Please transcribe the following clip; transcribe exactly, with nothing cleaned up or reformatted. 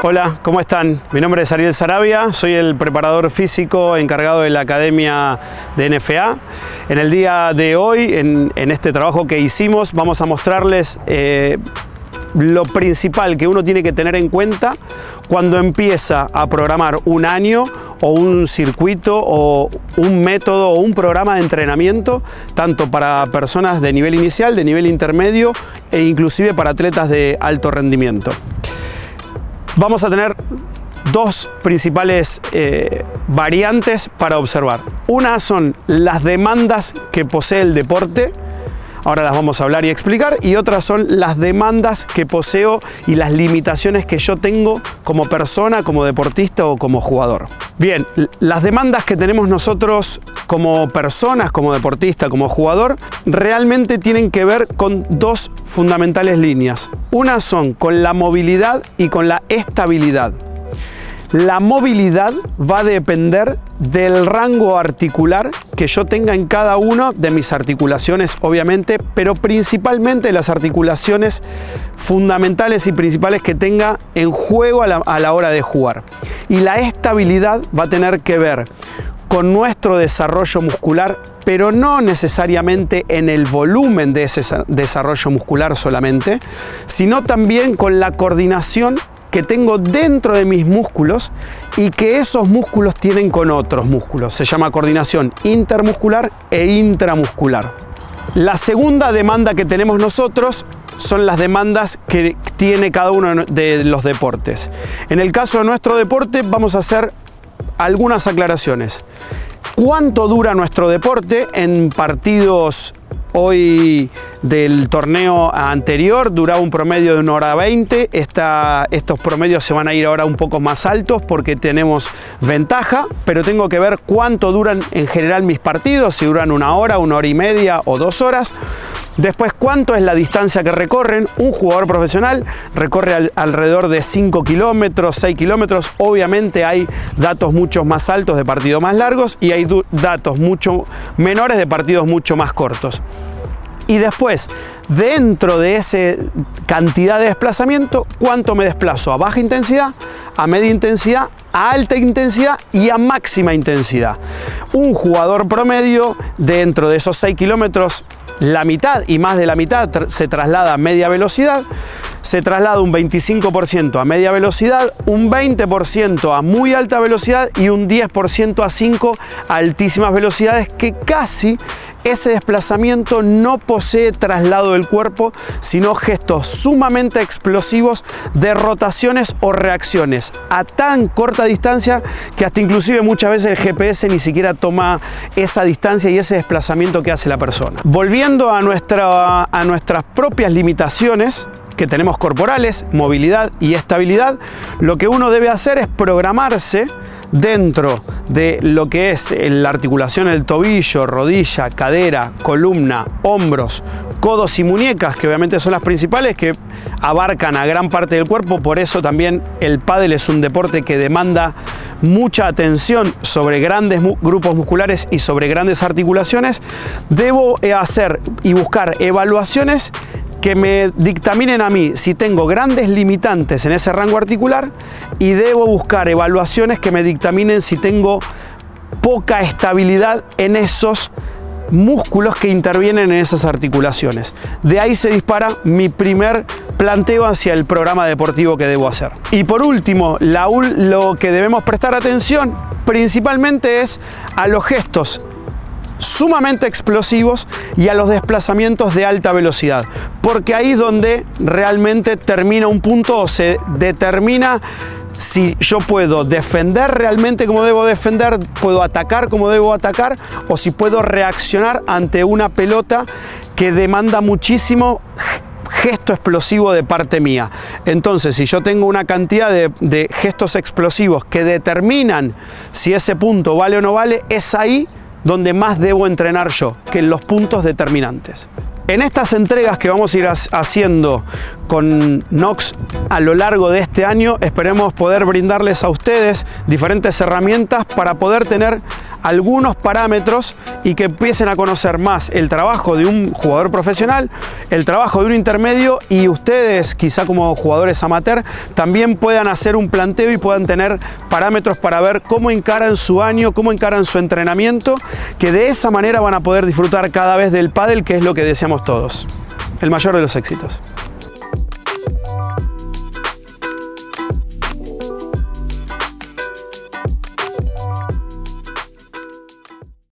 Hola, ¿cómo están? Mi nombre es Ariel Sarabia, soy el preparador físico encargado de la Academia de N F A. En el día de hoy, en, en este trabajo que hicimos, vamos a mostrarles eh, lo principal que uno tiene que tener en cuenta cuando empieza a programar un año o un circuito o un método o un programa de entrenamiento, tanto para personas de nivel inicial, de nivel intermedio e inclusive para atletas de alto rendimiento. Vamos a tener dos principales eh, variantes para observar. Una son las demandas que posee el deporte, ahora las vamos a hablar y explicar, y otras son las demandas que poseo y las limitaciones que yo tengo como persona, como deportista o como jugador. Bien, las demandas que tenemos nosotros como personas, como deportista, como jugador, realmente tienen que ver con dos fundamentales líneas. Una son con la movilidad y con la estabilidad. La movilidad va a depender del rango articular que yo tenga en cada una de mis articulaciones, obviamente, pero principalmente las articulaciones fundamentales y principales que tenga en juego a la, a la hora de jugar. Y la estabilidad va a tener que ver con nuestro desarrollo muscular, pero no necesariamente en el volumen de ese desarrollo muscular solamente, sino también con la coordinación que tengo dentro de mis músculos y que esos músculos tienen con otros músculos. Se llama coordinación intermuscular e intramuscular. La segunda demanda que tenemos nosotros son las demandas que tiene cada uno de los deportes. En el caso de nuestro deporte vamos a hacer algunas aclaraciones. ¿Cuánto dura nuestro deporte? En partidos hoy del torneo anterior duraba un promedio de una hora veinte. Esta, estos promedios se van a ir ahora un poco más altos porque tenemos ventaja, pero tengo que ver cuánto duran en general mis partidos, si duran una hora, una hora y media o dos horas. Después, cuánto es la distancia que recorren. Un jugador profesional recorre al, alrededor de cinco kilómetros, seis kilómetros. Obviamente hay datos mucho más altos de partidos más largos y hay datos mucho menores de partidos mucho más cortos. Y después, dentro de esa cantidad de desplazamiento, cuánto me desplazo a baja intensidad, a media intensidad, a alta intensidad y a máxima intensidad. Un jugador promedio, dentro de esos seis kilómetros, la mitad y más de la mitad se traslada a media velocidad, se traslada un veinticinco por ciento a media velocidad, un veinte por ciento a muy alta velocidad y un diez por ciento a cinco a altísimas velocidades, que casi ese desplazamiento no posee traslado del cuerpo, sino gestos sumamente explosivos de rotaciones o reacciones a tan corta distancia que hasta inclusive muchas veces el G P S ni siquiera toma esa distancia y ese desplazamiento que hace la persona. Volviendo a, nuestra, a nuestras propias limitaciones que tenemos corporales, movilidad y estabilidad, lo que uno debe hacer es programarse dentro de lo que es la articulación del tobillo, rodilla, cadera, columna, hombros, codos y muñecas, que obviamente son las principales, que abarcan a gran parte del cuerpo. Por eso también el pádel es un deporte que demanda mucha atención sobre grandes mu- grupos musculares y sobre grandes articulaciones. Debo hacer y buscar evaluaciones que me dictaminen a mí si tengo grandes limitantes en ese rango articular, y debo buscar evaluaciones que me dictaminen si tengo poca estabilidad en esos músculos que intervienen en esas articulaciones. De ahí se dispara mi primer planteo hacia el programa deportivo que debo hacer. Y por último, la, lo que debemos prestar atención principalmente es a los gestos sumamente explosivos y a los desplazamientos de alta velocidad, porque ahí es donde realmente termina un punto o se determina si yo puedo defender realmente como debo defender, puedo atacar como debo atacar, o si puedo reaccionar ante una pelota que demanda muchísimo gesto explosivo de parte mía. Entonces, si yo tengo una cantidad de, de gestos explosivos que determinan si ese punto vale o no vale, es ahí donde más debo entrenar yo, que en los puntos determinantes. En estas entregas que vamos a ir haciendo con Nox a lo largo de este año, esperemos poder brindarles a ustedes diferentes herramientas para poder tener algunos parámetros y que empiecen a conocer más el trabajo de un jugador profesional, el trabajo de un intermedio, y ustedes, quizá como jugadores amateur, también puedan hacer un planteo y puedan tener parámetros para ver cómo encaran su año, cómo encaran su entrenamiento, que de esa manera van a poder disfrutar cada vez del pádel, que es lo que deseamos todos. El mayor de los éxitos.